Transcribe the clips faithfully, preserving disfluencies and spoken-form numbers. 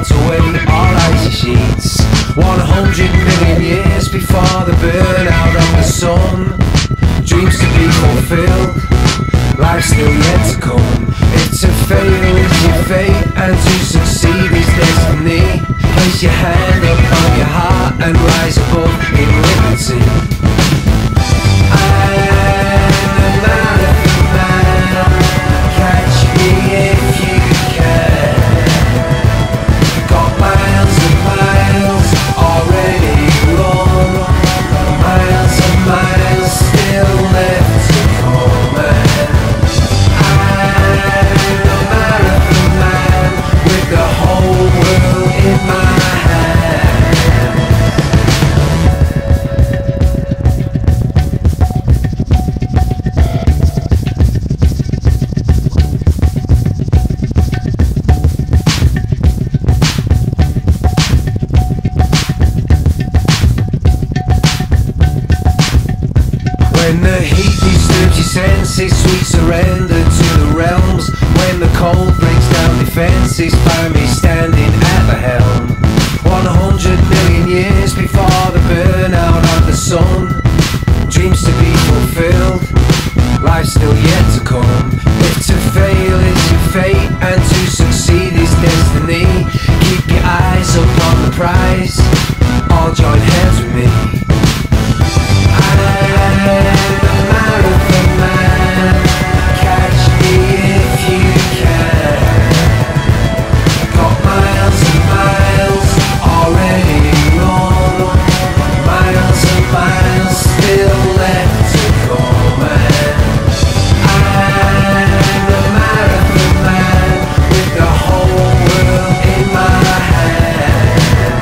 counterweight all icy sheets. One hundred million years before the burnout of the sun. Dreams to be fulfilled, life still yet to come. If to fail is your fate and to succeed is destiny, place your hand upon your heart and rise above in liberty. I'm the marathon man, catch me if you can. Got miles and miles already run, miles and miles still left to come. I'm the marathon man with the whole world in my when the heat disturbs your senses, sweet surrender to the realms. When the cold breaks down defenses, find me standing at the helm. One hundred million years before the burnout of the sun. Dreams to be fulfilled, life still yet to come. If to fail is your fate and to succeed is destiny, keep your eyes upon the prize, all join hands with me. I'm the marathon man, catch me if you can. Got miles and miles already run, miles and miles still left to come. I'm the marathon man with the whole world in my hands.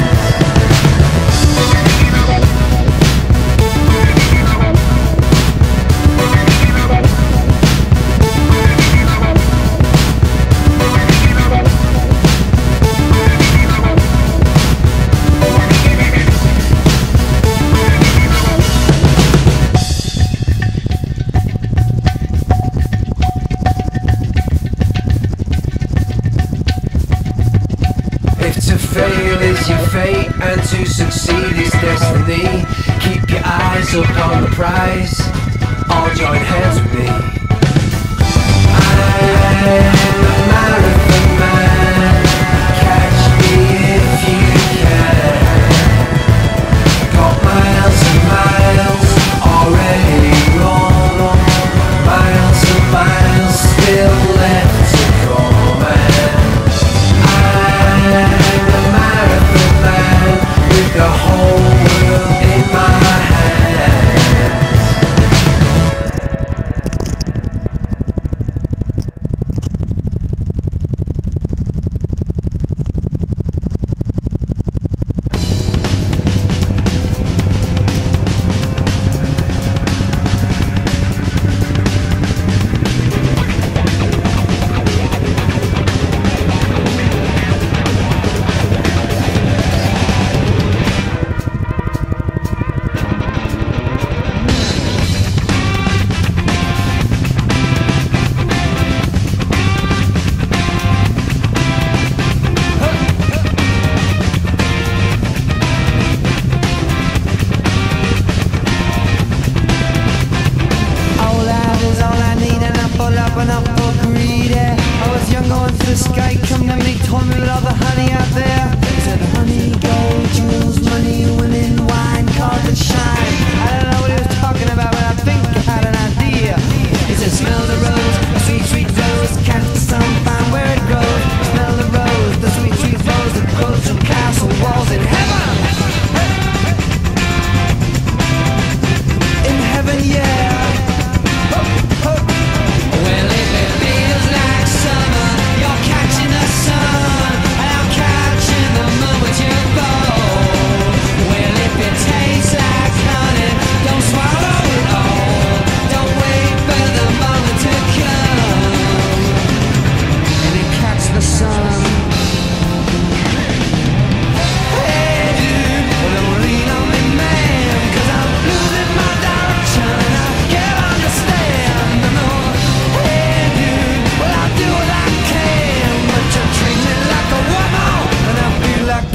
If to fail is your fate and to succeed is destiny, keep your eyes upon the prize, all join hands with me. I'm the marathon man, catch me if you can. Got miles and miles already run, miles and miles still left to come. I'm the marathon man with the whole world in my hands.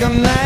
like a man.